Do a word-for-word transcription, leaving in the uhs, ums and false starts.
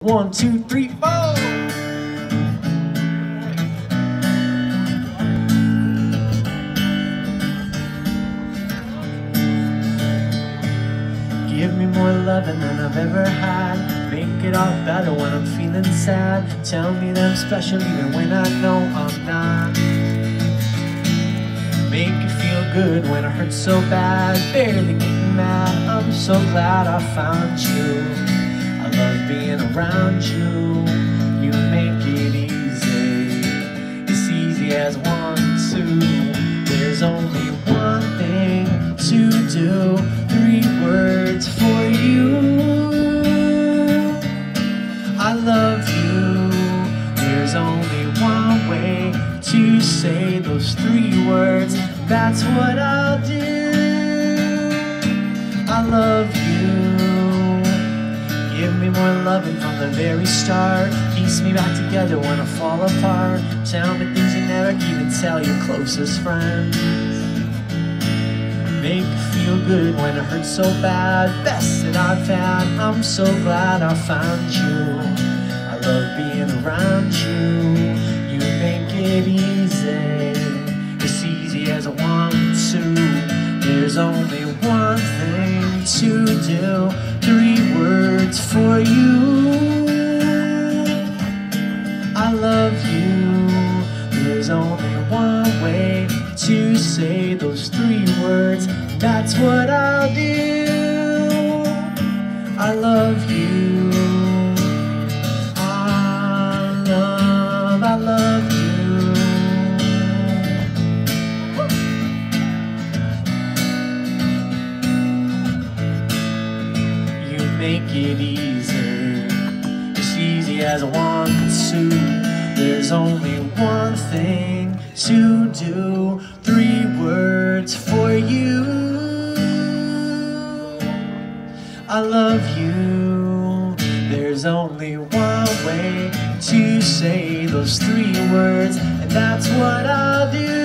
One, two, three, four. Give me more loving than I've ever had. Make it all better when I'm feeling sad. Tell me that I'm special even when I know I'm not. Make it feel good when I hurt so bad. Barely getting mad. I'm so glad I found you. I love being around you. You make it easy. It's easy as one, two. There's only one thing to do. Three words for you. I love you. There's only one way to say those three words. That's what I'll do. I love you. Give me more loving from the very start. Piece me back together when I fall apart. Tell me things you never even tell your closest friends. Make me feel good when it hurts so bad. Best that I've had. I'm so glad I found you. I love being around you. You make it easy. It's easy as a one, two. There's only one thing to do. Three words for you. I love you. There's only one way to say those three words. That's what I'll do. I love you. I love, I love you. You make it easy. It's easy as a one, two. There's only one thing to do. Three words for you. I love you. There's only one way to say those three words, and that's what I'll do.